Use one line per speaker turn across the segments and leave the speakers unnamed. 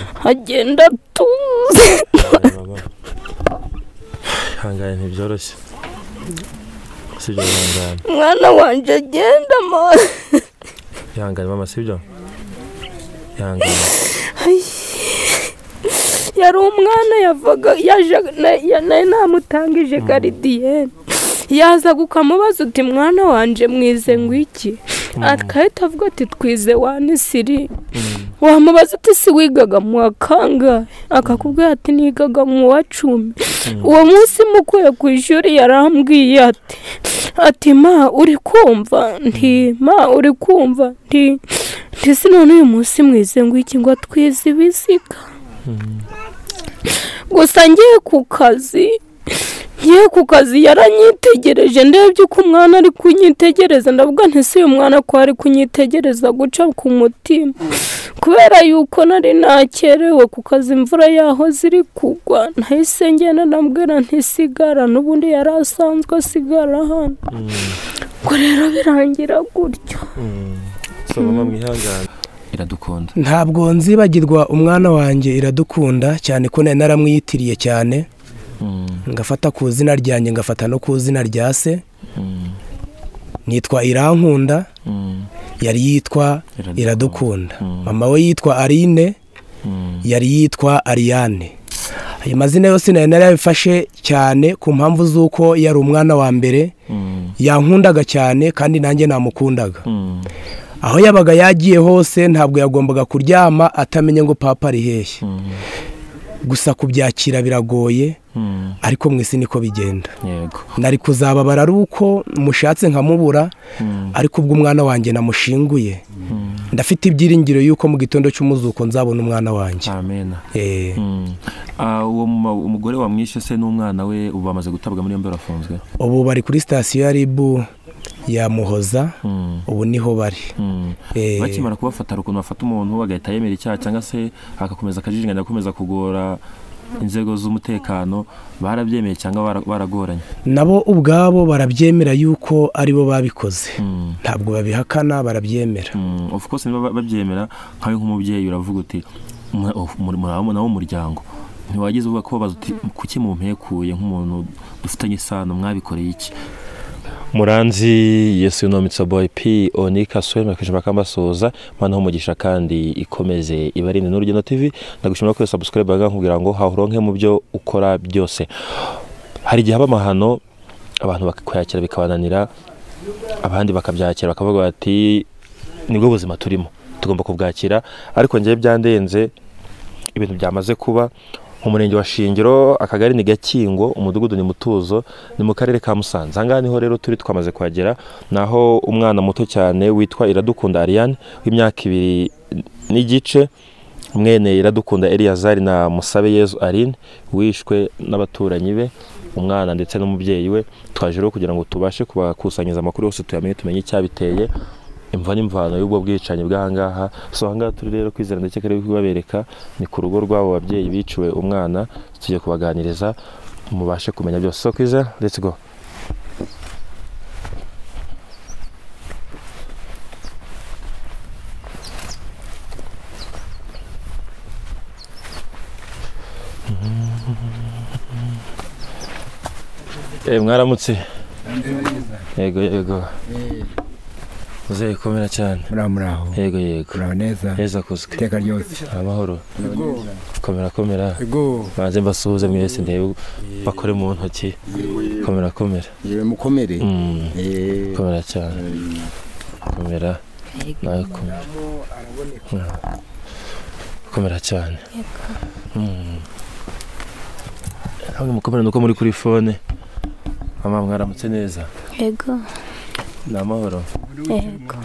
agenda tuze
hangane ntibyoroshye sibyo hangane
mwana wanje agenda
hangane mama sibyo hangane
yari umwana yavaga yaje namutangije garidiyene yaza gukamubaza uti mwana wanje mwize ngwiki akahita avuga ati twize wanisiri wamubaza uti si wigaga mu wakanga akakubwira ati nigaga mu wa 10 uwo munsi mukuye ku ishuri yarambwiye ati ma uri kumva uri kumva ndetse none uyu munsi mwize ngwiki ngo twize ibisiga gusa ngiye ku kazi yaranyitegereje ndebye uko umwana ari kunyitegereza ndavuga nti si uyu mwana ko ari kunyitegereza guca ku mutima kubera yuko nari nakerewe ku kazi imvura yaho ziri kugwa nahise ngenda ndambwira ntisigara n'ubundi yari asanzwe asigara hano ngo rero birangira gutyo
mama mwihangane Iradukunda
ntabwo nzibagirwa umwana wanjye Iradukunda cyane ko nari naramwiyitiriye cyane ngafata ku izina ryanjye ngafata no ku izina rya se nitwa Irankunda yari yitwa Iradukunda mama we yitwa Aline yari yitwa Ariane ayo mazina yose nari narabifashe cyane ku mpamvu z'uko yari umwana wa mbere yankundaga cyane kandi nanjye namukundaga aho yabaga yagiye hose ntabwo yagombaga kuryama atamenye ngo papa ari hehe gusa kubyakira biragoye ariko mwisi niko bigenda
yego
nari kuzababara ari uko mushatse nkamubura ariko ubwo umwana wanjye namushinguye ndafite ibyiringiro yuko mu gitondo cy'umuzuko nzabona umwana wanjye
amen uwo umugore wamwishe se n'umwana we ubu bamaze gutabwa muri yombi barafunzwe
ubu bari kuri sitasiyo ya Ribu ya Muhoza ubu niho bari
bakimara kubafata ukuntu bafata umuntu bagahita yemera icyaha cyangwa se akakomeza akajijinganya akomeza kugora inzego z'umutekano barabyemeye cyangwa baragoranye
nabo ubwabo barabyemera yuko aribo babikoze ntabwo babihakana barabyemera
of course niba babyemera nkawe nk'umubyeyi uravuga uti nawo umuryango ntiwagize uvuga ko babaza uti kuki mumpekuye nk'umuntu dufitanye isano mwabikoreye iki Muranzi Yesu no Mitsaboy P Onika Swema kije bakambasoza mana umugisha kandi ikomeze ibarinde n'urugendo TV ndagushimira ko subscribe bagankubwira ngo hahuronke mu byo ukora byose hari gihe abamahano abantu bakayakira bikabananira abandi bakabyakira bakavuga bati nibwo buzima turimo tugomba kubwakira ariko ngiye byandenze ibintu byamaze kuba umurenge wa Shingiro akagari ni Gakingo umudugudu ni Mutuzo ni mu karere ka Musanze anga niho rero turi twamaze kwagera naho umwana muto cyane witwa Iradukunda Ariane w'imyaka 2 n'igice mwene Iradukunda Eliazari na Musabe Yezu Aline wishwe n'abaturanyi be umwana ndetse n'umubyeyi we twajero kugira ngo tubashe kubakusanyiriza amakuru yose tuyamenye tumenye icyabiteye imva n'imvano y'ubwo bwicanye bw'ahangaha so ahangaha turi rero kwizera ndetse kare kubabereka ni ku rugo rw'abo babyeyi biciwe umwana tujye kubaganiriza mubashe kumenya byose so kwizera let's go mwaramutse yego Uze komera cyane.
Muraho.
Yego.
Muraho neza.
Heza kuzwe.
Teka ryose.
Amahoro. Komera.
Yego.
Banze mbasuhuze mwese ndebe bakore mu ntoki. Komera.
Yewe mukomere.
Komera cyane. Komera. Nawe komera cyane. Hamwe mukomera nuko muri kuri phone. Mama mwaramutse neza.
Yego.
Namahoro.
Yego.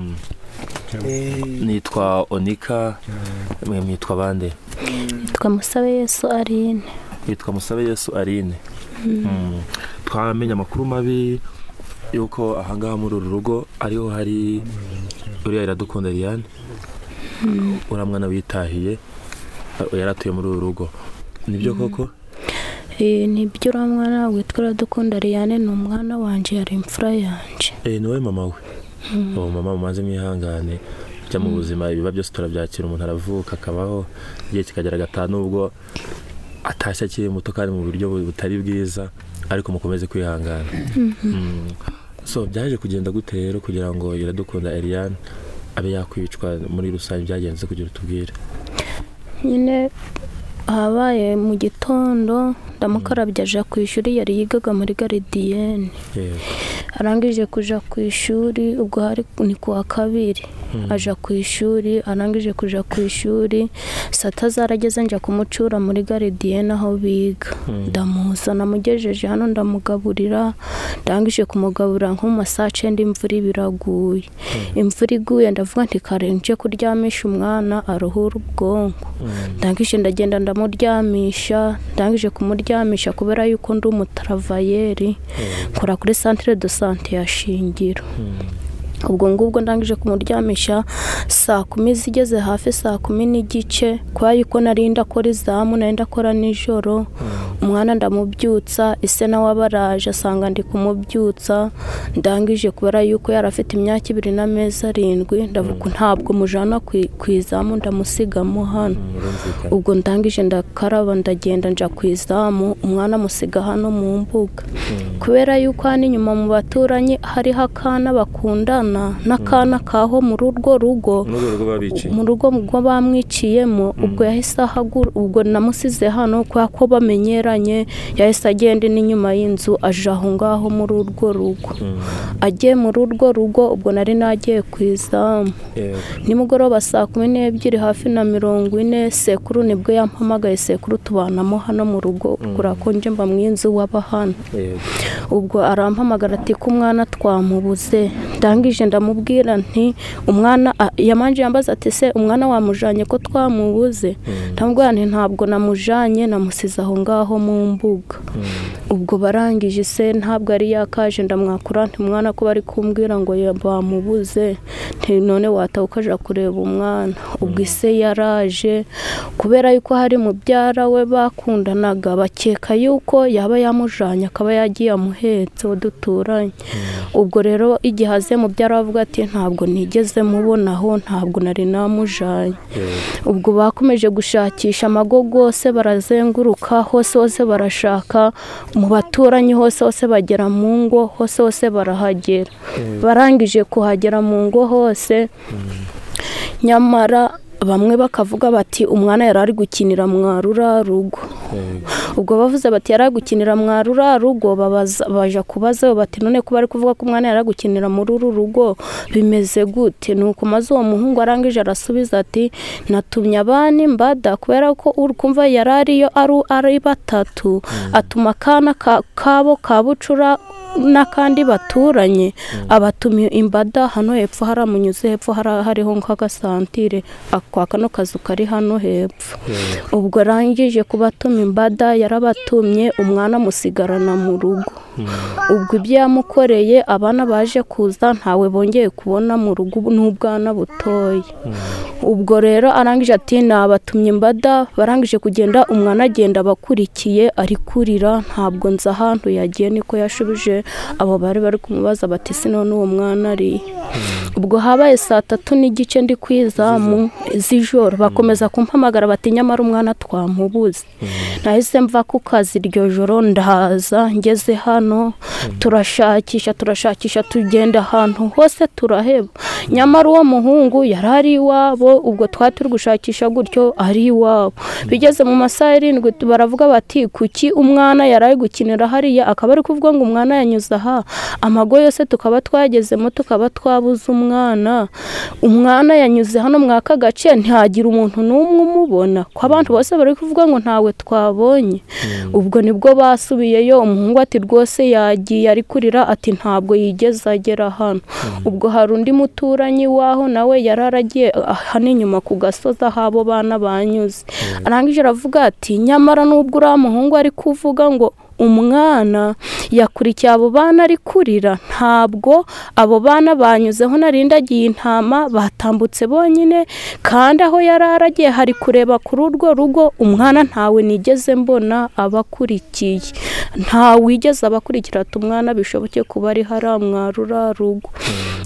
Nitwa Onika, mwitwa bande?
Nitwa Musabe Yesu Aline.
Nitwa Musabe Yesu Aline. Twamenye amakuru mabi yuko ahangaha muri uru rugo ariho hari uriya Iradukunda Ariane. Uramwana witahiye yaratuye muri uru rugo. Nibyo koko?
Nibyo uramwana witwa Iradukunda Ariane ni umwana wanje yari imfura yanje.
Ni wowe mama we. Mama mumaze mwihangane burya mu buzima ibiba byose turabyakira, umuntu aravuka akabaho igihe kikagera agataha nubwo atashye akiri muto kandi mu buryo butari bwiza, ariko mukomeze kwihangana. So byaje kugenda gute rero kugira ngo Iradukunda Eliane abe yakwicwa muri rusange, byagenze kugira utubwire?
Nyine habaye mu gitondo ndamukarabya aja ku ishuri, yari yigaga muri garidiyene. Arangije kuja ku ishuri, ubwo hari ni kuwa kabiri, aja ku ishuri. Arangije kuja ku ishuri sata zarageze nja kumucura muri garidiyene aho biga. Ndamuzana mugejeje hano ndamugaburira, ndangije kumugaburira nko mu saa 9 imvura biraguye. Imvura iguye ndavuga nti karenje kuryamisha umwana aruhura ubwonko. Ndangije ndagenda ndamuryamisha, ndangije kumuryamisha kubera yuko ndi umutravayeri nkora kuri centre de santé ya Shingiro. Ubwo ngubwo ndangije kumuryamisha saa 10 zigeze hafi saa 10 n'igice, kwa yuko narinda akora izamu, narinda akora nijoro. Umwana ndamubyutsa, ise nawe abaraje asanga ndi kumubyutsa. Ndangije kubera yuko yarafite imyaka 2 n'amezi 7, ndavuga ntabwo mujana kwizamu ndamusigamo hano. Ubwo ndangije ndakaraba ndagenda nja kwizamu, umwana musiga hano mu mbuga. Kubera yuko hano inyuma mu baturanye hari hakana bakundana n'akana kaho muri urwo rugo, mu rugo mugwa bamwiciyemo. Ubwo yahise ahagura, ubwo namusize hano kwa ko bamenyeranye, yahise agenda n'inyuma y'inzu aje aho ngaho muri urwo rugo. Agiye muri urwo rugo, ubwo nari nagiye kwizamu. Nimugoroba saa 12 hafi na 40 sekuru nibwo yampamagaye, sekuru tubanamo hano mu rugo kurakonje mba mwinzu w'abahana. Ubwo arampamagara ati ko umwana twamubuze. Ndangije ndamubwira nti umwana yamanje yambaza ati se umwana wamujanye ko twamubuze? Ndamubwira nti ntabwo namujanye, namusize aho ngaho mu mbuga. Ubwo barangije se ntabwo ari yakaje, ndamwakura nti umwana ko bari kumbwira ngo bamubuze, nti none watawukaja kureba umwana. Ubwo ise yaraje, kubera yuko hari mubyara we bakundanaga, bakeka yuko yaba yamujanye akaba yagiye amuhetse uduturanye. Ubwo rero igihaze mubyara bavuga ati ntabwo nigeze mubonaho, ntabwo nari namujanye. Ubwo bakomeje gushakisha amago gose, barazenguruka hose barashaka, mu baturanye hose bagera mu ngo hose barahagera. Barangije kuhagera mu ngo hose, nyamara bamwe bakavuga bati umwana yarari gukinira mwarura rugo. Ubwo bavuze bati yarari gukinira mwarura rugo, baja kubaza bati none ko bari kuvuga ko umwana yarari gukinira muri uru rugo bimeze gute? Nuko maze uwo muhungu arangije arasubiza ati natumye abana mbada, kubera ko urkumva yarariyo ari batatu, atuma kana kabo kabucura n'akandi baturanye, abatumye imbada hano hepfo, haramunyuze hepfo hariho nk'agasantire akwa kano kazu kari hano hepfo. Ubwo arangije kubatuma imbada, yarabatumye umwana musigarana mu rugo. Ubwo ibyo yamukoreye abana baje kuza ntawe bongeye kubona mu rugo n'ubwana butoye. Ubwo rero arangije ati nabatumye imbada, barangije kugenda umwana agenda bakurikiye ari kurira, ntabwo nza ahantu yagiye, niko yashubije abo bari kumubaza bati se none uwo mwana ari. Ubwo habaye saa 3 n'igice ndi kwizamu z'ijoro, bakomeza kumpamagara bati nyamara umwana twamubuze. Nahise mva ku kazi iryo joro ndahaza, ngeze hano turashakisha tugenda ahantu hose turaheba, nyamara uwo muhungu yarari iwabo. Ubwo twaturi gushakisha gutyo ari iwabo. Bigeze mu masaha 7 baravuga bati kuki umwana yarari gukinira hariya, akaba ari kuvuga ngo umwana yanyuze aha. Amago yose tukaba twagezemo tukaba twabuze umwana. Umwana yanyuze hano mwaka gace, ntihagira umuntu n'umwe umubona, ko abantu bose bari kuvuga ngo ntawe twabonye. Ubwo nibwo basubiyeyo, umuhungu ati rwose yagiye ari kurira, ati ntabwo yigeze agera hano. Ubwo hari undi muturanyi waho nawe yararagiye hano inyuma ku gasoza habo bana banyuze. Arangije aravuga ati nyamara nubwo uriya muhungu ari kuvuga ngo umwana yakurikiye abo bana ari kurira, ntabwo abo bana banyuzeho narindagiye intama, batambutse bonyine, kandi aho yararagiye hari kureba kuri urwo rugo umwana ntawe nigeze mbona abakurikiye, ntawe wigeze abakurikira ati umwana bishoboke kuba ari haramwarura rugo.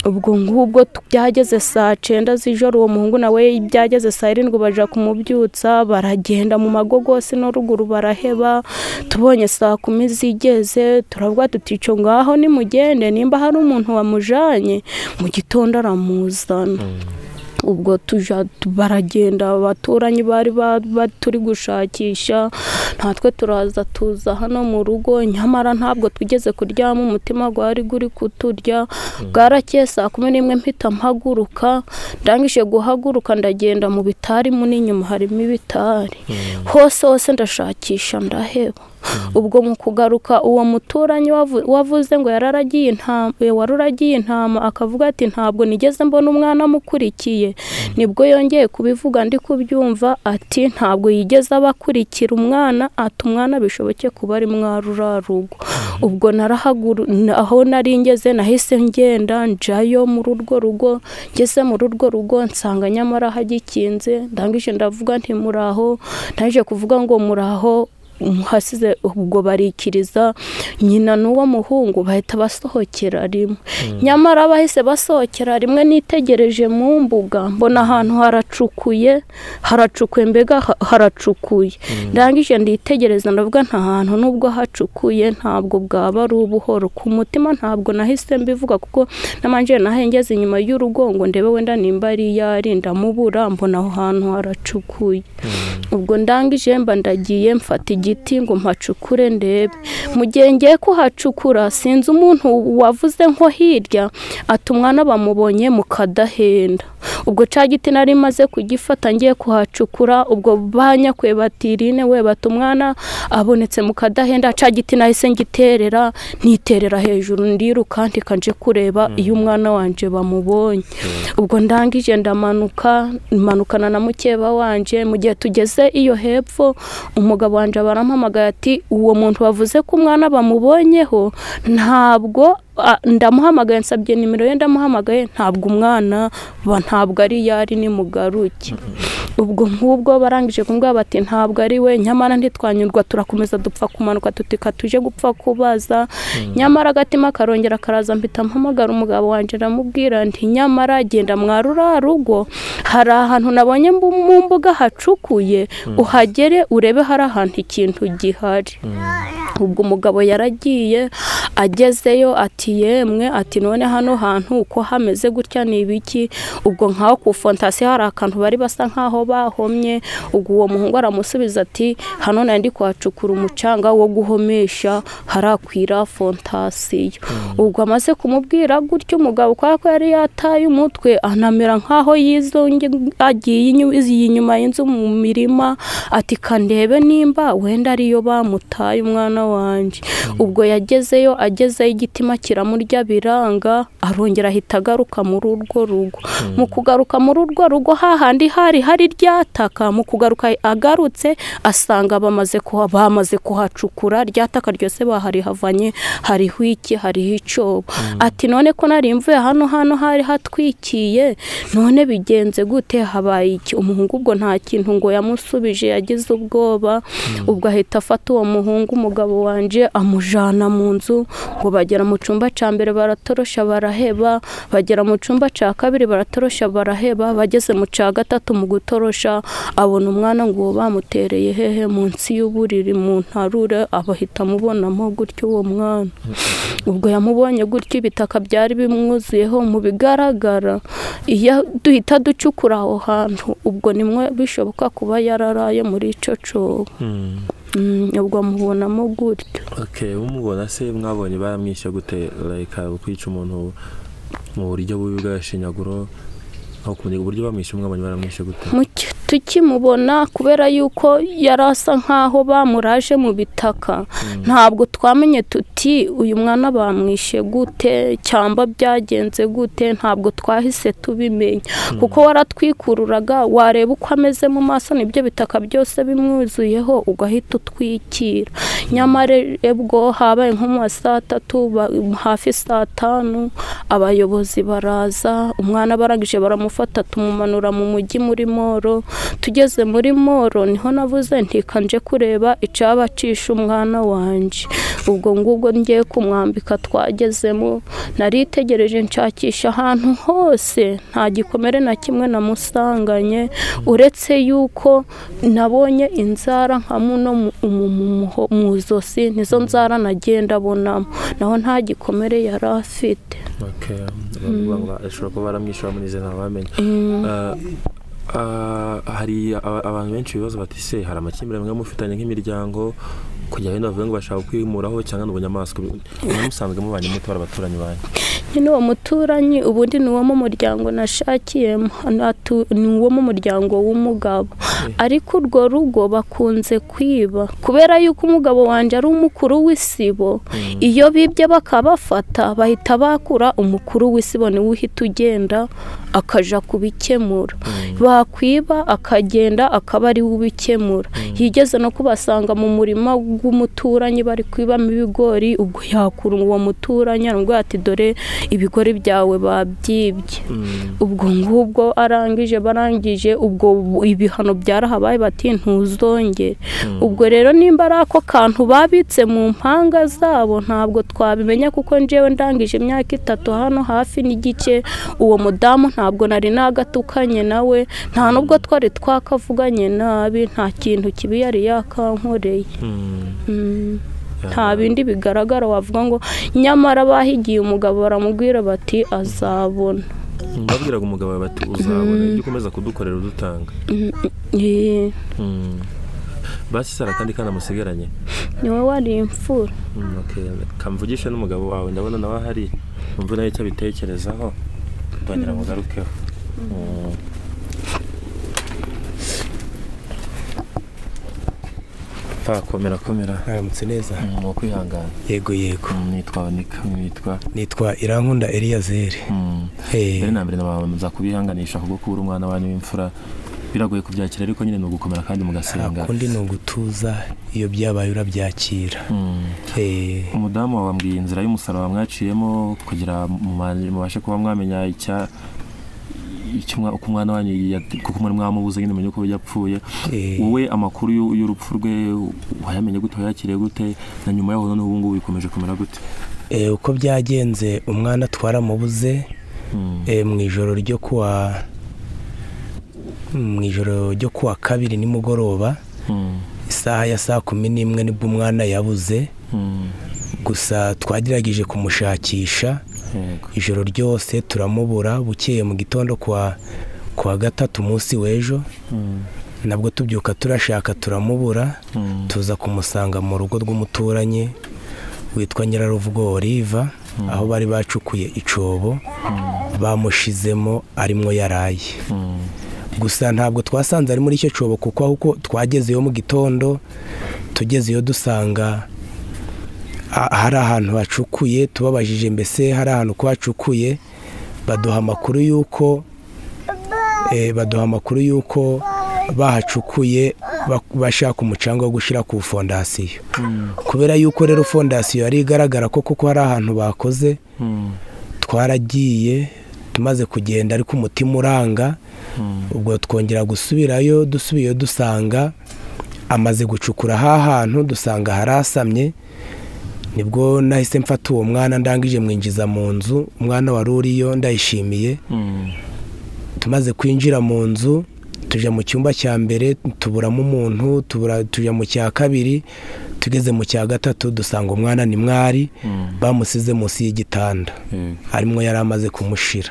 ubwo ngubwo byageze saa 9 z'ijoro uwo muhungu nawe byageze saa 7 baja kumubyutsa baragenda mu magogose no ruguru baraheba tubonye saa 10 zigeze turavuga tutico ngaho ni mugende nimba hari umuntu wamujanye mu gitondo aramuzana ubwo baragenda abaturanyi bari turi gushakisha natwe turaza tuza hano mu rugo nyamara ntabwo twigeze kuryama umutima gwari guri kuturya bwarakeye saa 11 mpita mpaguruka ndangije guhaguruka ndagenda mu bitari munini nyuma harimo ibitari hose ndashakisha ndaheba ubwo mu kugaruka uwo muturanyi wavuze ngo waruragiye intama akavuga ati ntabwo nigeze mbona umwana mukurikiye nibwo yongeye kubivuga ndi kubyumva ati ntabwo yigeze abakurikira umwana ati umwana bishoboke kuba ari mwarurarugo ubwo aho nari ngeze nahise ngenda njayo muri urwo rugo ngeze muri urwo rugo nsanga nyamara hagikinze ndangije ndavuga nti muraho ndangije kuvuga ngo muraho hasize ubwo barikiriza nyina n'uwo muhungu bahita basohokera rimwe nyamara bahise basohokera rimwe nitegereje mu mbuga mbona ahantu haracukuye mbega haracukuye ndangije nditegereza ndavuga nta hantu nubwo hacukuye ntabwo bwaba ari ubuhoro ku mutima ntabwo nahise mbivuga kuko namanje nahengeze inyuma y'urugo ngo ndebe wenda nimba ari yari ndamubura mbona aho hantu haracukuye ubwo ndangije mba ndagiye mfata igiti ngo mpacukure ndebe mu gihe ngiye kuhacukura sinzi umuntu wavuze nko hirya ati umwana bamubonye mu kadahenda ubwo ca giti nari maze kugifata ngiye kuhacukura ubwo banyakwe batirine we batumwana abonetse mu kadahenda ca giti nahise ngiterera niterera hejuru ndiruka ntikanje kureba iyo umwana wanje bamubonye ubwo ndangije manukana na mukeba wanje mu gihe tugeze iyo hepfo umugabo wanje barampamagaye ati uwo muntu wavuze ko umwana bamubonyeho ntabwo ndamuhamagaye nsabye nimero ye ndamuhamagaye ntabwo umwana ntabwo ari yari ni mugaruke ubwo nk'ubwo barangije kumbwa bati ntabwo ari we nyamara ntitwanyurwa turakomeza dupfa kumanuka tutika tuje gupfa kubaza nyamara agatima karongera karaza mpita mpamagara umugabo wanje ndamubwira nti nyamara genda mwarura rugo hari ahantu nabonye mu mbuga hacukuye uhagere urebe hari ahantu ikintu gihari ubwo umugabo yaragiye agezeyo ati yemwe ati none hano hantu uko hameze gutya ni ibiki ubwo nkaho ku fondasiyo hari akantu bari basa nkaho bahomye ubwo uwo muhungu aramusubiza ati hano nandi kuhacukura umucanga wo guhomesha harakwira fondasiyo ubwo amaze kumubwira gutyo umugabo kwa ko yari yataye umutwe anamera nkaho yizonge agiye inyuma y'inzu mu mirima ati kandebe nimba wenda ariyo bamutaye umwana wanje ubwo agezeyo igitima kiramurya biranga arongera ahita agaruka muri urwo rugo mu kugaruka muri urwo rugo hahandi hari ryataka mu kugaruka agarutse asanga bamaze kuhacukura ryataka ryose bahari havanye hariho icobo ati none ko nari mvuye hano hari hatwikiye none bigenze gute habaye iki umuhungu ubwo nta kintu ngo yamusubije yagize ubwoba ubwo ahita afata uwo muhungu umugabo wanje amujana mu nzu ngo bagera mu cumba ca mbere baratorosha baraheba bagera mu cumba ca kabiri baratorosha baraheba bageze mu ca gatatu mu gutorosha abona umwana ngo bamutereye hehe munsi y'uburiri mu ntarure abahita mubonamo gutyo uwo mwana ubwo yamubonye gutyo ibitaka byari bimwuzuyeho mu bigaragara iyo duhita ducukura aho hantu ubwo nimwe bishoboka kuba yararaye muri ico cobo ubwo mubonamo gutyo
umubona se mwabonye baramwishe gute kwica umuntu mu buryo bubi bw'ashinyaguro aho kumenya uburyo bamwishe mwabonye baramwishe gute tukimubona kubera yuko yarasa nkaho bamuraje mu bitaka ntabwo twamenye tuti uyu mwana bamwishe gute cyangwa byagenze gute ntabwo twahise tubimenya kuko waratwikururaga wareba uko ameze mu maso nibyo bitaka byose bimwuzuyeho ugahita utwikira nyamara ebwo habaye nko mu saa 3 hafi saa 5 abayobozi baraza umwana barangije baramufata tumumanura mu mujyi muri Moro tugeze muri Moro niho navuze nti kanje kureba icaba cisha umwana wanje
ubwo ngubwo ngiye kumwambika twagezemo naritegereje nshakisha ahantu hose nta gikomere na kimwe namusanganye uretse yuko nabonye inzara nka muno mu izosi nizo nzara nagenda abonamo naho nta gikomere yari afite.
ashobora kuba baramwishyura muri izi ntabamenye. Hari abantu benshi bibaza bati se hari amakimbirane mwe mufitanye nk'imiryango kugira ngo bavuge ngo bashaka kwimuraho cyangwa n'ubunyamaswa musanzwe mubanye mute abaturanyi banyu?
Nyine uwo muturanyi ubundi ni uwo mu muryango nashakiyemo ni uwo mu muryango w'umugabo ariko urwo rugo bakunze kwiba kubera yuko umugabo wanje ari umukuru w'isibo iyo bibye bakabafata bahita bakura umukuru w'isibo niwe uhita ugenda akaja kubikemura bakwiba akagenda akaba ari ubikemura yigeze no kubasanga mu murima w'umuturanyi bari kwibamo ibigori ubwo yakura uwo muturanyi ngo ati dore ibigori byawe babyibye ubwo ngubwo barangije ubwo ibihano byarahabaye bati ntuzongere ubwo rero nimba ari ako kantu babitse mu mpanga zabo ntabwo twabimenya kuko njewe ndangije imyaka 3 hano hafi n'igice uwo mudamu ntabwo nari nagatukanye nawe nta nubwo twari twakavuganye nabi nta kintu kibi yari yakankoreye. Nta bindi bigaragara wavuga ngo nyamara bahigiye umugabo baramubwira bati azabona.
Babwiraga umugabo bati uzabona ibyo ukomeza kudukorera udutanga. Basi sara kandi kana musigaranye.
Niwe wari imfura.
Kamvugisha n'umugabo wawe ndabona nawe hari umva nayo icyo bitekerezaho twagira ngo garukeho. Komera
aramutse neza
mu kwihangana.
Yego nitwa Irankunda Eliyazeri.
Nambere nabaza kubihanganisha kuko kubura umwana wanyu w'imfura biragoye kubyakira ariko nyine no gukomera kandi mugasenga.
Kundi no gutuza iyo byabaye urabyakira.
Umudamu wambwiye inzira y'umusaraba mwaciyemo kugira mubashe kuba mwamenya icya uko umwana wanyu kuko muri mwamubuze nyine menye uko yapfuye. Wowe amakuru y'urupfu rwe wayamenye gute yakiriye gute na nyuma yaho none ubu ngubu bikomeje kumera gute?
Uko byagenze umwana twaramubuze mu ijoro ryo kuwa kabiri nimugoroba isaha ya 11 nibwo umwana yabuze gusa twagerageje kumushakisha ijoro ryose turamubura bukeye mu gitondo kwa gatatu munsi w'ejo nabwo tubyuka turashaka turamubura tuza kumusanga mu rugo rw'umuturanyi witwa Nyiraruvugo Olive aho bari bacukuye icobo bamushizemo arimwo yaraye. Gusa ntabwo twasanze ari muri icyo cobo kuko aho twagezeyo mu gitondo tugezeyo dusanga hari ahantu hacukuye tubabajije mbese hari ahantu ko hacukuye baduha amakuru yuko bahacukuye bashaka umucanga wo gushira ku fondasiyo kubera yuko rero fondasiyo yari igaragara ko kuko hari ahantu bakoze twaragiye tumaze kugenda ariko umutima uranga ubwo twongera gusubirayo dusanga amaze gucukura hantu dusanga harasamye nibwo nahise mfata uwo mwana ndangije mwinjiza mu nzu umwana wari uriyo ndayishimiye tumaze kwinjira mu nzu tujya mu cyumba cya mbere tuburamo umuntu tujya mu cya kabiri tugeze mu cya gatatu dusanga umwana ni mwari bamusize munsi y'igitanda arimo yari amaze kumushira.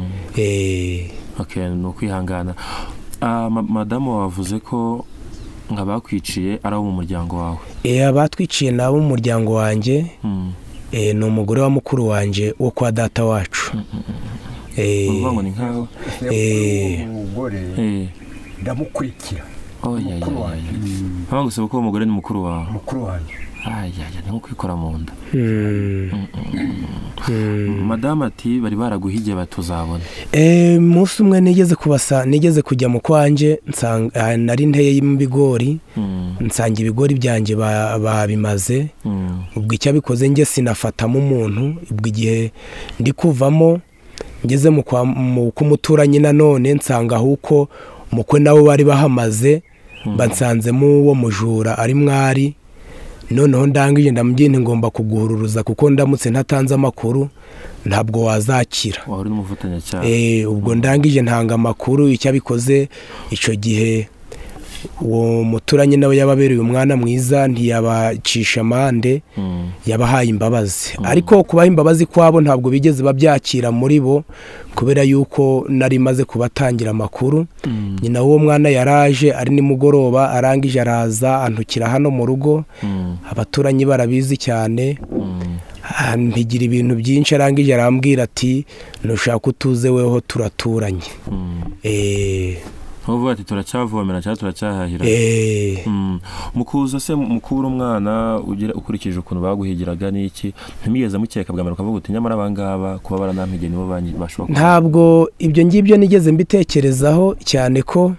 No kwihangana. Madamu wavuze ko bakwiciye ari abo mu muryango wawe?
Abatwiciye nabo mu muryango wanjye ni umugore wa mukuru wanjye wo kwa data wacu.
Uvuga ni nkaho
umugore ndamukurikira.
Mpamvu gusaba ko umugore ni mukuru wawe?
Mukuru wanjye.
Nko kwikora mu nda. Madamu ati bari baraguhigiye batuzabona.
Munsi umwe nigeze kujya mu kwanje nari nteye y'ibigori nsanga ibigori byanjye babimaze ubwo icyo bikoze nge sinafatamo umuntu ubwo igihe ndi kuvamo ngeze mu kumuturanyi nanone nsanga huko umukwe nawe bari bahamaze bansanzemo uwo mujura ari mwari noneho ndangije ndamubwiye nti ngomba kuguhururuza kuko ndamutse ntatanze amakuru ntabwo wazakira.
wari n'umufatanyacyaha.
Ubwo ndangije ntanga amakuru icyo abikoze icyo gihe uwo muturanyi nawe yababereye umwana mwiza ntiyabacisha amande, yabahaye imbabazi. Ariko kubaha imbabazi kwabo ntabwo bigeze babyakira muri bo kubera yuko nari maze kubatangira amakuru. Nyina w'uwo mwana yaraje ari nimugoroba, arangije araza antukira hano mu rugo, abaturanyi barabizi cyane, mpigira ibintu byinshi. Arangije arambwira ati nushaka utuze weho turaturanye.
Nkuvuga ati turacyavomera cyangwa turacyahahira. Mukuza se mukura umwana ukurikije ukuntu baguhigiraga n'iki, ntimigeze mukeka bwa mbere ukavuga uti nyamara abangaba kuba baranampigiye nibo bashobora.
Ntabwo ibyo ngibyo nigeze mbitekerezaho cyane ko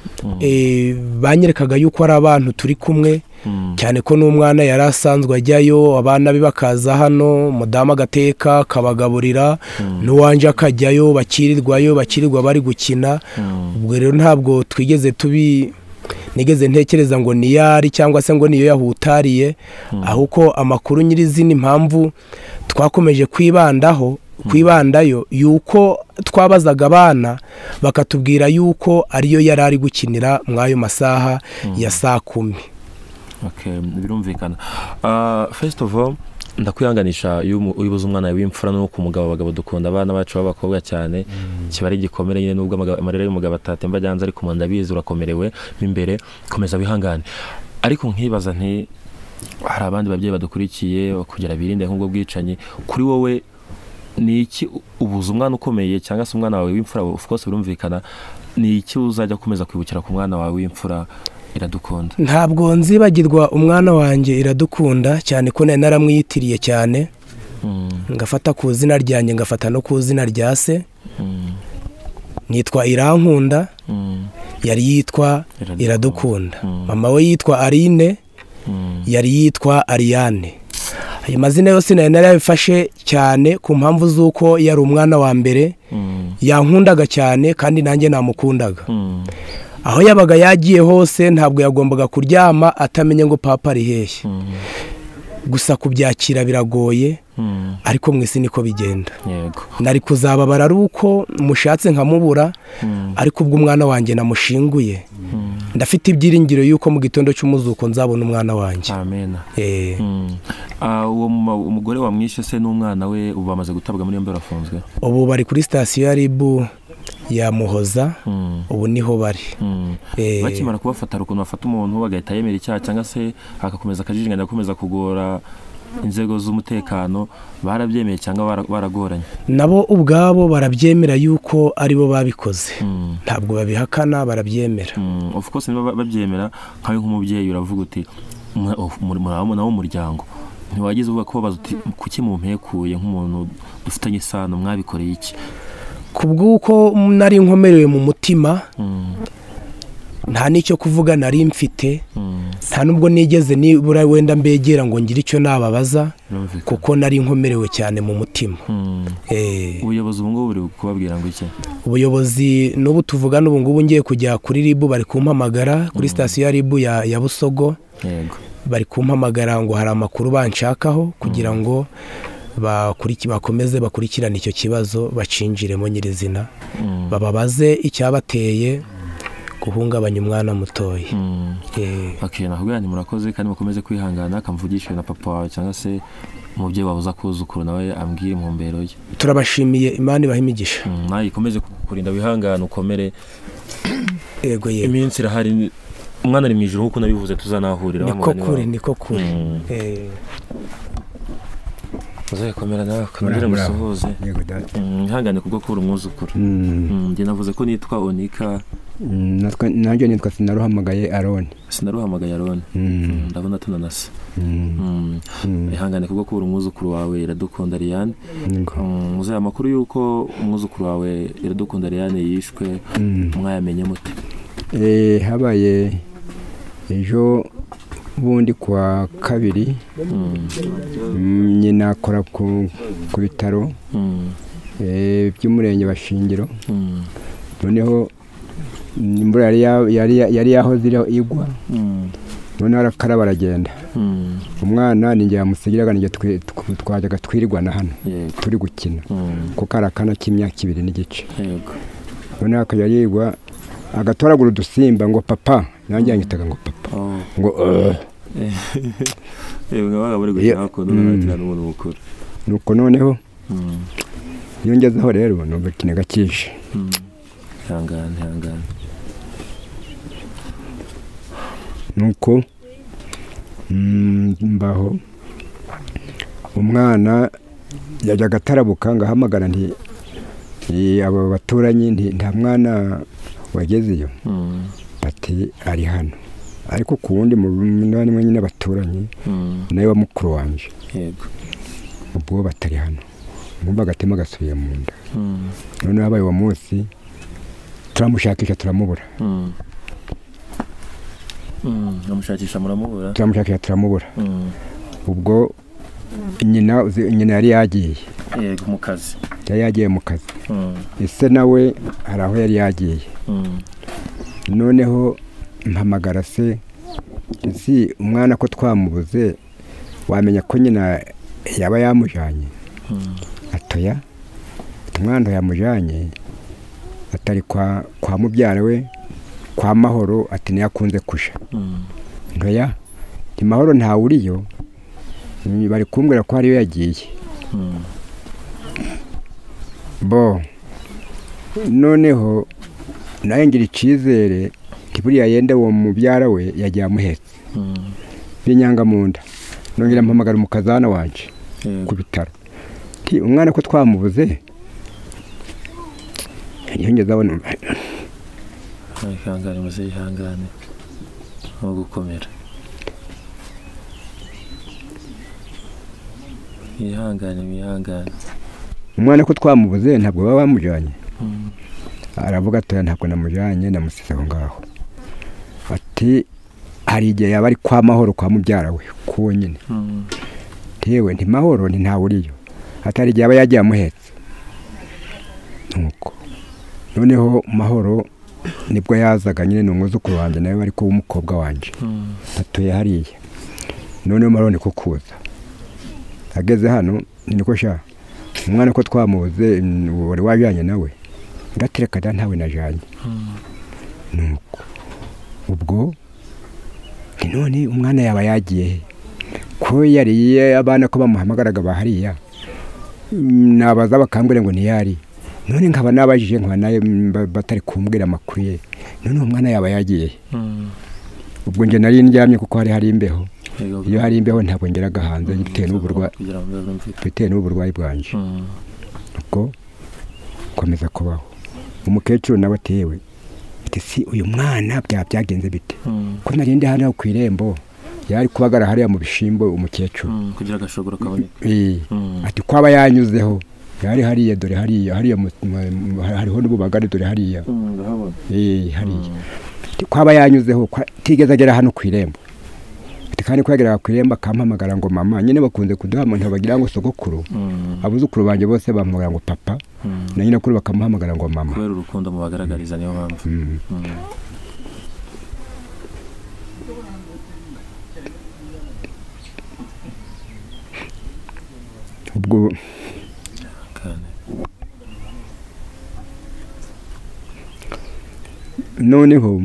banyerekaga yuko ari abantu turi kumwe, cyane ko n'umwana yari asanzwe ajyayo, abana be bakaza hano, mudamu agateka akabagaburira, n'uwanje akajyayo, bakirirwa bari gukina. Ubwo rero ntabwo twigeze nigeze ntekereza ngo ni yari cyangwa se ngo niyo yahutariye, ahubwo amakuru nyirizina impamvu twakomeje kwibandayo yuko twabazaga abana bakatubwira yuko ariyo yari ari gukinira mw'ayo masaha ya saa 10.
Birumvikana. First of all ndakwihanganisha uyibuza umwana w'imfura no ku mugabo. Abagabo dukunda abana bacu b'abakobwa cyane, kiba ari igikomere nyine nubwo amarira y'umugabo atatemba byanze, ariko umuntu abizi urakomerewe imbere, komeza wihangane. Ariko nkibaza nti hari abandi babyeyi badukurikiye kugira birinde nk'ubwo bwicanyi, kuri wowe ni iki ubuza umwana ukomeye cyangwa se umwana wawe w'imfura? Of course birumvikana, ni iki uzajya komeza kwibukira ku mwana wawe w'imfura Iradukunda?
Ntabwo nzibagirwa umwana wanjye Iradukunda, cyane ko nari naramwiyitiriye cyane, ngafata ku izina ryanjye ngafata no ku izina rya se. Nitwa Irankunda, yari yitwa Iradukunda. Mama we yitwa Aline, yari yitwa Ariane. Ayo mazina yose nari narabifashe cyane ku mpamvu z'uko yari umwana wa mbere, yankundaga cyane kandi nanjye namukundaga. Aho yabaga yagiye hose ntabwo yagombaga kuryama atamenye ngo papa ari hehe. Gusa kubyakira biragoye, ariko mwese niko bigenda. Nari kuzababara ari uko mushatse nkamubura, ariko ubwo umwana wanjye namushinguye, ndafite ibyiringiro yuko mu gitondo cy'umuzuko nzabona umwana wanjye.
Amen. Uwo umugore wamwishe se n'umwana we ubu bamaze gutabwa muri yombi, barafunzwe?
Ubu bari kuri sitasiyo ya RIB ya Muhoza, ubu niho bari.
Bakimara kubafata ukuntu bafata umuntu bagahita yemera icyaha cyangwa se akakomeza akajijinganya agakomeza kugora inzego z'umutekano, barabyemeye cyangwa baragoranye?
Nabo ubwabo barabyemera yuko aribo babikoze, ntabwo babihakana, barabyemera.
Of course niba babyemera, nkawe nk'umubyeyi uravuga uti nawo umuryango ntiwagize uvuga ko babaza uti kuki mumpekuye nk'umuntu dufitanye isano, mwabikoreye iki?
Kubw'uko nari nkomerewe mu mutima, nta n'icyo kuvuga nari mfite, nta nubwo nigeze nibura wenda mbegera ngo ngire icyo nababaza, kuko nari nkomerewe cyane mu mutima.
Ubuyobozi ubu ngubu buri kubabwira ngo iki?
Ubuyobozi n'ubu tuvuga n'ubu ngubu ngiye kujya kuri RIB, bari kumpamagara kuri sitasiyo ya RIB ya Busogo. Bari kumpamagara ngo hari amakuru banshakaho kugira ngo bakomeze bakurikirane icyo kibazo, bacinjiremo nyirizina, bababaze icyabateye guhungabanya umwana mutoya.
Nakubwira nti murakoze kandi mukomeze kwihangana, akamvugisha na papa wawe cyangwa se umubyeyi wawe uza kuzukuru nawe ambwire intumbero ye.
Turabashimiye, Imana ibahe imigisha.
Nawe ikomeze kukurinda, wihangane ukomere.
Yego.
Iminsi irahari, umwana ari mu ijuru nk'uko nabivuze, tuzanahurira.
Niko kuri.
Uzakomera nawe kanongere musuhuze. Ihangane kubwo kubura umwuzukuru. Njye navuze ko nitwa Onika.
Nanjye nitwa Sinaruhamagaye Aroni.
Ndabona tunanase. Ihangane kubwo kubura umwuzukuru wawe Iradukunda Ariane. Muzaye amakuru yuko umwuzukuru wawe Iradukunda Ariane yishwe, mwayamenye mute?
Habaye ejo bundi kwa kabiri, nyina akora ku bitaro by'umurenge Bashingiro. Noneho imvura yari yaho ziriho igwa, none arakaraba aragenda umwana ninjye yamusigiraga ninjye twajyaga twirirwana hano turi gukina kuko arakana k'imyaka 2 n'igice none akajya yigwa agatoragura udusimba ngo papa nanjye yanyitaga ngo papa ngo
ngabaga bari gukina ko n'umuntu mukuru
nuko noneho iyo ngezeho rero numva ikiniga cyinshi
hangane
nuko mbaho umwana yajyaga atarabuka ngahamagara nti abo baturanyi nta mwana wagezeyo bati ari hano ariko ku wundi munani mwe nyine baturanyi nawe wa mukuru wanje
yego
ubwo batari hano mumba gatema gasubiye mu nda none habaye wa munsi turamushakisha turamubura turamubura ubwo nyina yari yagiye
yego mu kazi
yari yagiye mu kazi ese nawe hari aho yari yagiye noneho mpamagara se si umwana ko twamubuze wamenya ko nyina yaba yamujanye atoya umwana yamujanye atari kwa mubyara we kwa Mahoro ati niyakunze kusha ntoya ti Mahoro nta uriyo bari kumbwira ko ariyo yagiye bo noneho naye ngira icizere kiburiya yende wo mubyara we yagiye amuhetse binyanga munda nongera mpamagara umukazana wanje ku bitaro ti umwana ko twamubuze yongeza abona
ihangane muze ihangane no gukomera ihangane
umwana ko twamubuze ntabwo baba bamujanye aravuga atoya ntabwo namujanye namusize aho ngaho ati hari igihe yaba ari kwa Mahoro kwa mubyara we kuwo nyine tewe nti Mahoro nta uriyo atari igihe yaba yagiye amuhetse nuko noneho Mahoro nibwo yazaga nyine n'umwuzukuru wanjye nawe bari ko umukobwa wanje atuye hariya noneho Mahoro niko kuza ageze hano niko sha umwana ko twamubuze wari wajanye nawe ngatereka da ntawe najanye nuko ubwo none umwana yaba yagiye ko yari abana ko bamuhamagaraga bahariya nabaza bakambwira ngo ntiyari none nkaba nabajije nkaba naye batari kumbwira amakuru ye none umwana yaba yagiye ubwo nje nari ndyamye kuko hari imbeho iyo hari imbeho ntabwo ngeraga hanze bitewe n'uburwayi bwanje ubwo komeza kubaho umukecuru nawe atewe ati si uyu mwana byagenze bite ko narinde hano ku irembo yari kubagara hariya mu bishimbo umukecuru
kugira agashobora kaboneka
ati kwaba yanyuzeho yari hariya dore hariya hariho n'ububagare dore hariya hariya kwaba yanyuzeho tigeze agera hano ku irembo kandi kwagera ku irembo akampamagara ngo mama nyine bakunze kuduha umuntu bagira ngo sogokuru abuzukuru banje bose bamubwira ngo papa na nyine kuri bakamuhamagara ngo mama
kubera urukundo mubagaragariza niyo mpamvu
ubwo noneho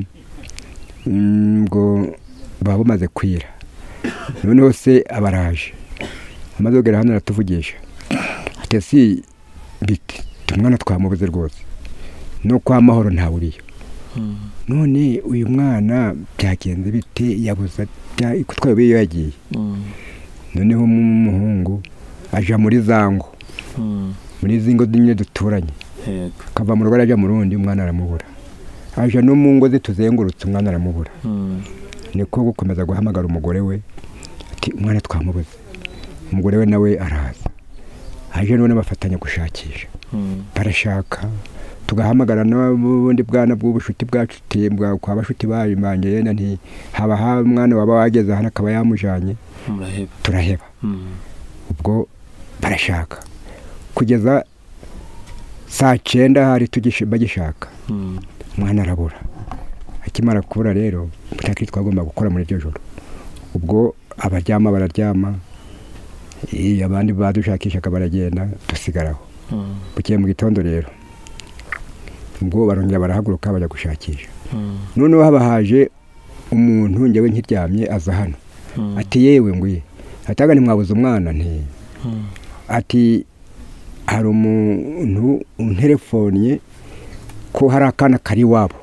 ngo baba bamaze kwira noneho se abaraje amaze kugera hano aratuvugisha ati si biti umwana twamubuze rwose no kwa Mahoro nta uriyo none uyu mwana byagenze bite yabuze twebwe iyo yagiye noneho umuhungu aja muri zango muri zingo nyine duturanye kava mu rugo ajya mu rundi umwana aramubura aja no mu ngo zituzengurutse umwana aramubura niko gukomeza guhamagara umugore we ati umwana twamubuze umugore we nawe araza aje none bafatanya gushakisha barashaka tugahamagara n'ubundi bwana bw'ubushuti bwacu tembwa kwa bashuti banje yena nti haba umwana waba wageze hano akaba yamujanye turaheba ubwo barashaka kugeza saa 9 hari bagishaka umwana arabura akimara kubura rero butakiri twagomba gukora muri iryo joro ubwo abaryama bararyama, abandi badushakishaga baragenda, dusigaraho. Bukeye mu gitondo rero ubwo barongera barahaguruka bajya gushakisha. Noneho haba haje umuntu njyewe nkiryamye aza hano, ati yewe ngwiye, ataga ntimwabuze umwana nti, ati hari umuntu unterefoniye ko hari akana kari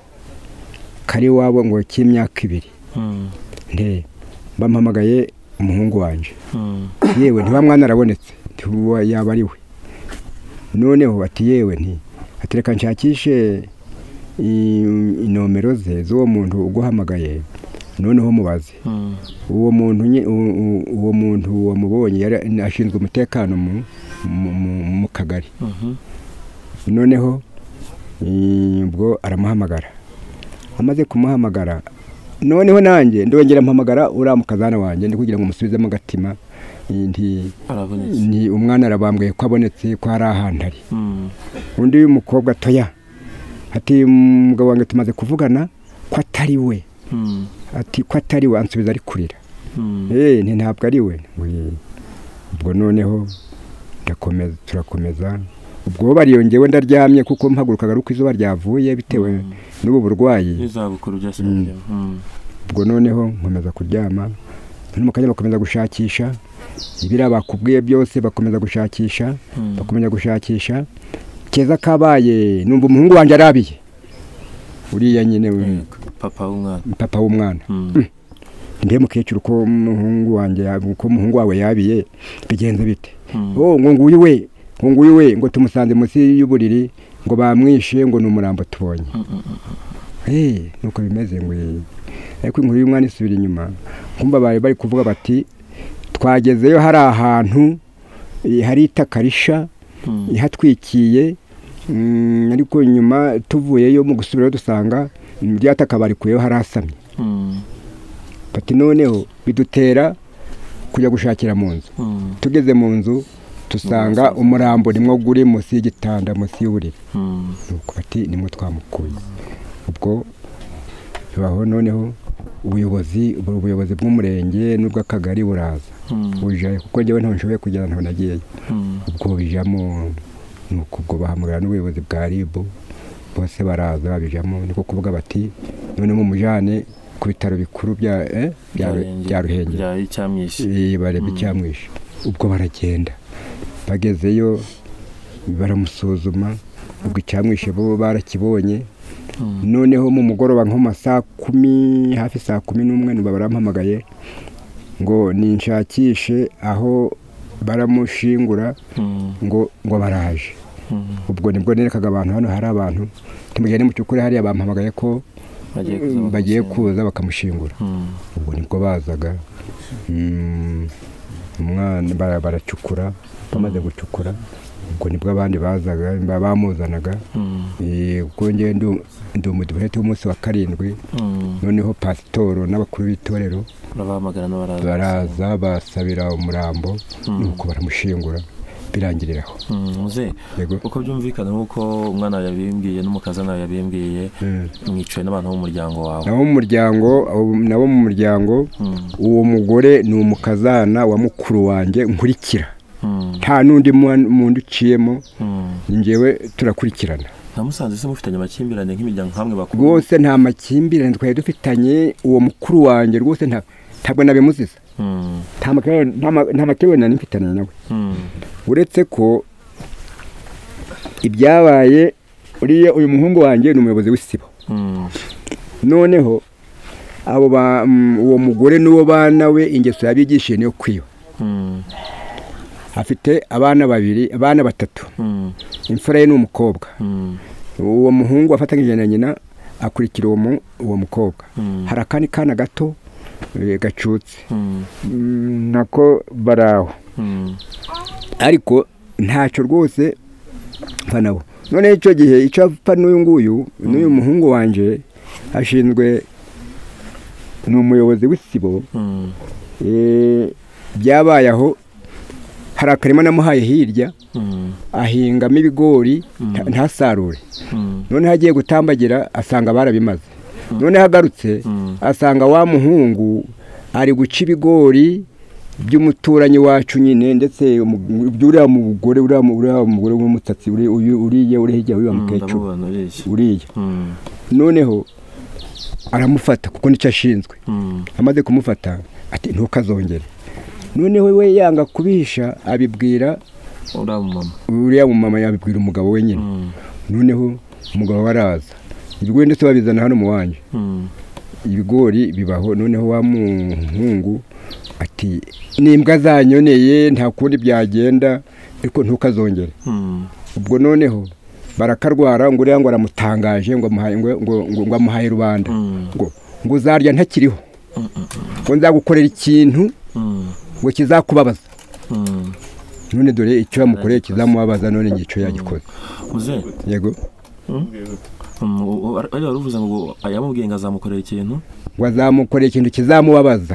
iwabo ngo k'imyaka 2. nte bampamagaye umuhungu wanje, yewe ntiba mwana arabonetse, yaba ari we. Noneho ati yewe nti, ati reka nshakishe inomero ze z'uwo muntu uguhamagaye, noneho mubaze. Uwo muntu wamubonye ashinzwe umutekano mu kagari. Noneho ubwo aramuhamagara, amaze kumuhamagara, noneho nanjye ndongera mpamagara uriya mukazana wanjye ndi kugira ngo musubizemo agatima, ni umwana arabambwiye ko abonetse, ko hari ahantu ari. Undi mukobwa toya ati umugabo wanjye tumaze kuvugana ko atari we, ati ko atari we, ansubiza ari kurira, nti ntabwo ari we. Ubwo noneho turakomeza, ubwo bariyongewe ndaryamye kuko mpagurukaga uko izuba ryavuye bitewe n'ubu burwayi. Ubwo noneho nkomeza kuryama, mu kanya bakomeza gushakisha ibira bakubwiye byose, bakomeza gushakisha, keza kabaye numva umuhungu wanjye arabiye, uriya nyine papa w'umwana. Mbe mukecuru ko umuhungu wawe yabiye, bigenze bite? Ngo nguyu we ngo tumusanze munsi y'uburiri, ngo bamwishe, ngo n'umurambo tubonye. Nuko bimeze ngo ariko inkuru y'umwana isubira inyuma, kumva bari kuvuga bati twagezeyo hari ahantu hari itakarisha ihatwikiye, ariko nyuma tuvuyeyo mu gusubirayo dusanga ryataka barikuyeho harasamye. Bati noneho bidutera kujya gushakira mu nzu. Tugeze mu nzu dusanga umurambo nimwo guri munsi y'igitanda, munsi y'uburiri. Nuko bati nimwo twamukuye. Ubwo bibaho noneho ubuyobozi bw'umurenge n'ubw'akagari buraza bujaye, kuko njyewe ntaho nshoboye kugera, ntaho nagiye. Ubwo bijamo, nuko ubwo bahamagara n'ubuyobozi bwa RIB, bose baraza babijamo, niko kuvuga bati none mu mujane ku bitaro bikuru bya Ruhengeri bareba icyamwishe. Ubwo baragenda, bagezeyo baramusuzuma, ubwo icyamwishe bo barakibonye. Noneho mu mugoroba nko saa 10, hafi saa 11 nuba barampamagaye ngo ninshakishe aho baramushingura, ngo baraje. Ubwo nibwo nerekaga abantu hano hari abantu, timugende mu cyukuri hariya bampamagaye ko bagiye kuza bakamushingura. Ubwo nibwo bazaga, umwana baracukura, bamaze gucukura, ubwo nibwo abandi bazaga bamuzanaga. Ubwo njye ndi umudugudu w'umunsi wa 7, noneho pasitoro n'abakuru b'itorero baraza basabira umurambo, nuko baramushingura birangiriraho.
Muze uko byumvikana nuko umwana yabimbwiye n'umukazana yabimbwiye, mwicaye n'abantu bo mu muryango wawe. Nabo mu muryango, uwo mugore ni umukazana wa mukuru wanjye nkurikira, nta nundi muntu uciyemo, njyewe turakurikirana. Namusanze se mufitanye amakimbirane nk'imiryango hamwe bakuru?
Rwose nta makimbirane twari dufitanye, uwo mukuru wanjye rwose ntabwo nabimuziza, nta makimbirane mfitanye nawe. Uretse ko ibyabaye, uyu muhungu wanjye ni umuyobozi w'isibo. Noneho uwo mugore n'uwo bana we ingeso yabigishije niyo kwiba. Afite abana 3, imfura ye ni umukobwa. Uwo muhungu afatanyije na nyina akurikira uwo mukobwa. Hari akandi kana gato gacutse, nako baraho, ariko ntacyo rwose mfa nabo. None icyo gihe icyo apfa n'uyu muhungu wanje ashinzwe, ni umuyobozi w'isibo. Byabaye aho hari akarima namuhaye hirya, ahingamo ibigori ntasarure. None hagiye gutambagira asanga barabimaze. None hagarutse asanga wa muhungu ari guca ibigori by'umuturanyi wacu nyine ndetse uriya mugore w'umutsatsi uriye uri hirya w'iwa mukecuru uriya noneho aramufata kuko nicyo ashinzwe amaze kumufata ati ntukazongere noneho we yanga kubihisha abibwira uriya mumama yabibwira umugabo we nyine noneho umugabo waraza ibigori ndetse babizana hano mu wanyu ibigori bibaho noneho wa muhungu ati n'imbwa zanyoneye nta kundi byagenda ariko ntukazongere ubwo noneho barakarwara ngo uriya ngo aramutangaje ngo amuhaye rubanda ngo uzarya ntakiriho ngo nzagukorera ikintu ngo kizakubabaza none dore icyo yamukoreye kizamubabaza none ngicyo yagikoze yego
wari uvuze ngo yamubwiye ngo azamukorera ikintu
ngo azamukorera ikintu kizamubabaza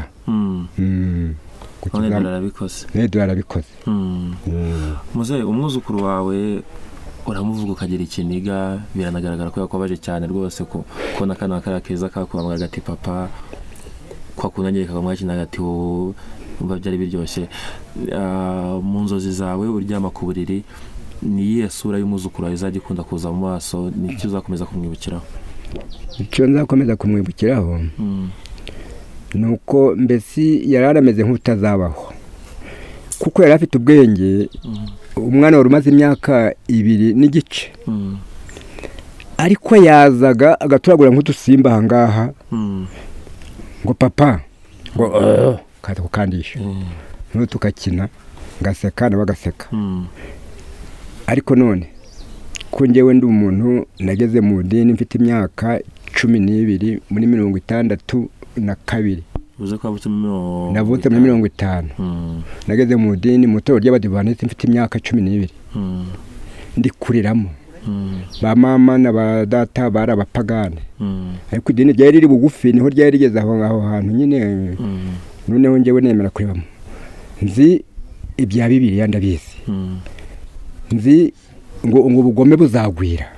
none arabikoze
arabikoze
muzehe umwuzukuru wawe uramuvuga ukagira ikiniga biranagaragara ko yakubabaje cyane rwose kubona akana kariya keza kakubaga agati papa kwakunanyereka kamwakinaga ati wowe umva byari biryoshye mu nzozi zawe uryama ku buriri ni iyihe sura y'umwuzukuru wawe izajya ikunda kuza mu maso ni icyo uzakomeza kumwibukiraho
icyo nzakomeza kumwibukiraho ni uko mbese yari arameze nk'utazabaho kuko yari afite ubwenge umwana wari umaze imyaka 2 n'igice ariko yazaga agaturagura nk'udusimba aha ngaha ngo papa ngo kaza kukandisha n'ubu tukakina ngaseka nawe agaseka ariko none ko njyewe ndi umuntu nageze mu dini mfite imyaka 12 muri 62
uze ko
navutse muri 50 nageze mu dini mu torero ry'abadivantisiti mfite imyaka 12 ndi kuriramo ba mama na ba data bari abapagane ariko idini ryari riri bugufi niho ryari rigeze aho hantu nyine noneho njyewe nemera kurebamo nzi ibya Bibiliya ndabizi nzi ngo ubugome buzagwira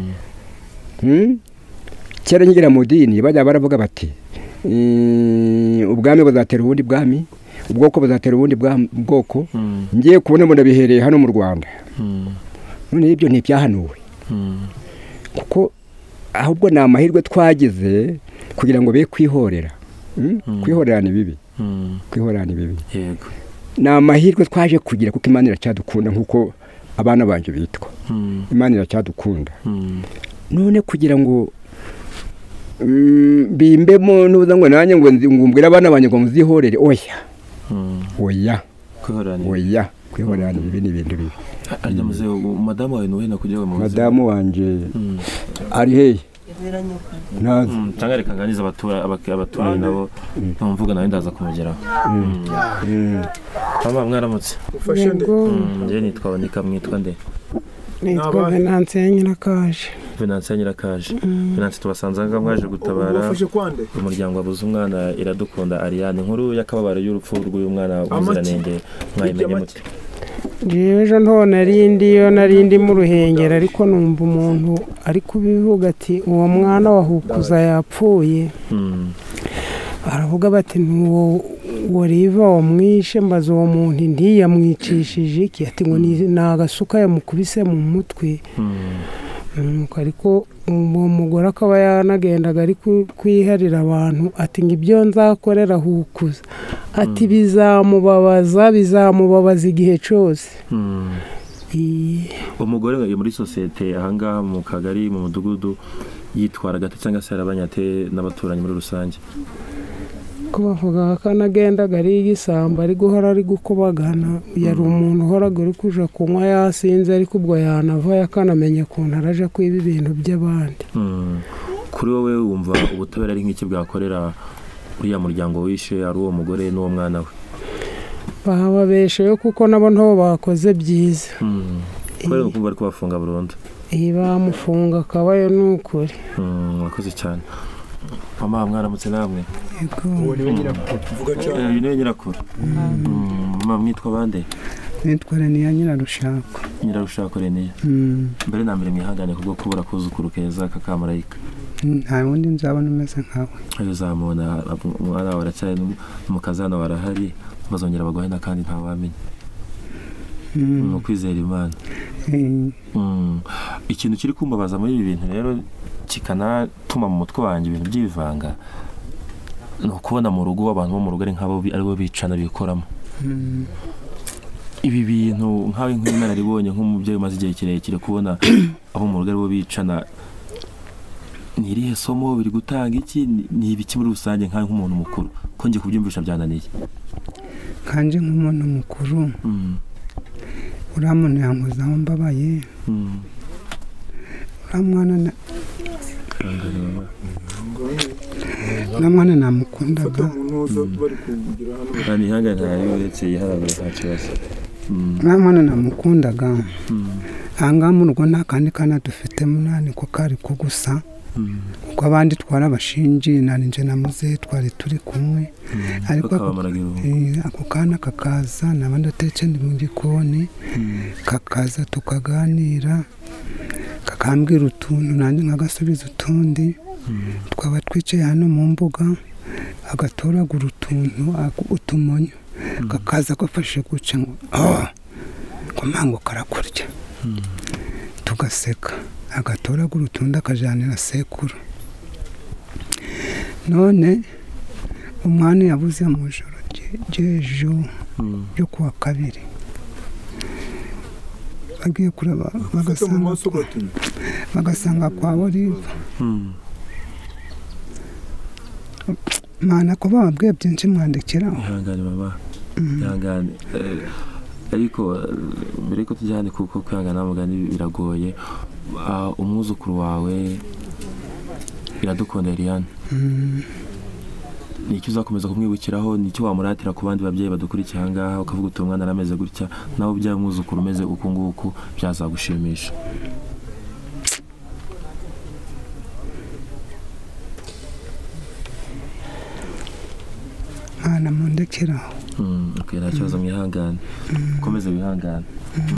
kera ngira mu dini bajya baravuga bati ubwami buzatera ubundi bwami ubwoko buzatera ubundi bwoko ngiye kubona mbona bihereye hano mu Rwanda none ibyo ntibyahanuwe kuko ahubwo ni amahirwe twagize kugira ngo be kwihorera kwihorera ni bibi kwihorera ni bibi
yego
ni amahirwe twaje kugira kuko Imana iracyadukunda nk'uko abana banje bitwa Imana iracyadukunda none kugira ngo bimbemo nubuza ngo nanjye ngo ngumbwira abana banje ngo muzihorere oya kwihorera ni bibi n'ibintu bibi
arya muze madamu wawe nuhena kugira ngo
madamu wanje ari hehe nazo
tangareka nganiza abaturage nabo ntumvuga nawe ndaza kumugeraho mama mwaramutse nje nitwa Bonika mwitwa nde
nitwa Venanse Nyirakaje
Venanse tubasanzanga mwaje gutabara umuryango wabuze umwana Iradukunda Ariane inkuru y'akababaro y'urupfu rw'uyu mwana w'umuziranenge mwayimenye mute
jeje nto narindi mu ruhengera ariko numva umuntu ari kubivuga ati uwo mwana wahukuza yapfuye baravuga bati nuwo wariva wamwishe mbaza uwo muntu ntiyamwicishije iki ati ngo ni agasuka yamukubise mu mutwe ariko uwo mugore akaba yanagendaga ari kwiharira abantu ati ngo ibyo nzakorera hukuza ati bizamubabaza igihe cyose
umugore muri sosiyete ahangaha mu kagari mu mudugudu yitwara gate cyangwa se yarabanyate n'abaturanyi muri rusange
ko bavuga ko anagendaga ari igisamba ari guhora ari gukubagana yari umuntu uhoraga uri kuja kunywa yasinze ariko ubwo yanava akanamenya ukuntu araja kwiba ibintu by'abandi
kuri wowe wumva ubutabera ari nk'iki bwakorera uriya muryango wishe ari uwo mugore n'uwo mwana we
bababesheyo kuko nabo nto bakoze byiza
kubera ukumva ari kubafunga burundu
bamufunga akabayo n'ukuri
wakoze cyane mama mwaramutse namwe
yego
niwe nyirakuru mama mwitwa bande
nitwa Reniya Nyirarushako
Reniya mbere na mbere mwihangane kubwo kubura kuzukuru keza kakamarayika
nta wundi nzabona umeze nkawe.
uzamubona umwana wawe aracyari n'umukazana wawe arahari, bazongera baguhe kandi ntawamenya. Ni ukwizera Imana. Ikintu kiri kumbabaza muri ibi bintu rero kikanatuma mu mutwe wanjye ibintu byivanga, ni ukubona mu rugo abantu bo mu rugo aribo bicana bikoramo ibi bintu. Nkawe nk'inararibonye nk'umubyeyi umaze igihe kirekire, kubona abo mu rugo aribo bicana, ni irihe somo biri gutanga? Iki ni ibiki muri rusange nkawe nk'umuntu mukuru? Ko ngiye kubyumvisha byananiye.
Kanje nk'umuntu mukuru, uriya muntu yankoze aho mbabaye. Uriya mwana namukundaga. Uriya mwana namukundaga. Ahangaha mu rugo nta kandi kana dufite munani ko kari ko gusa, kuko abandi twarabashingiye, nje na muzehe twari turi kumwe. Ariko ako kana kakaza, nabandi atetse ndi mu gikoni, kakaza tukaganira, kakambwira utuntu nanjye nkagasubiza utundi. Twaba twicaye hano mu mbuga, agatoragura utumonyo, kakaza gafashe guca ngo mango karakurya. Tugaseka, agatoragura utundi akajanira sekuru. None umwana yabuze mu ijoro ry'ejo ryo kuwa kabiri, bagiye kureba bagasanga kwa Olive. Mana ko bababwiye byinshi mwandikiraho.
Ihangane mama, ihangane. Ariko mbere ko tujyane kuko kwihangana mugani biragoye. Umwuzukuru wawe Iradukunda Eliane, ni icyo uzakomeza kumwibukiraho? Ni icyo wamuratira ku bandi babyeyi badukurikiye aha ngaha, ukavuga uti umwana arameze gutya, nawe ubyaye umwuzukuru umeze uku nguku, byazagushimisha?
Mwana mundekeraho.
Nta kibazo, mwihangane, ukomeze wihangane.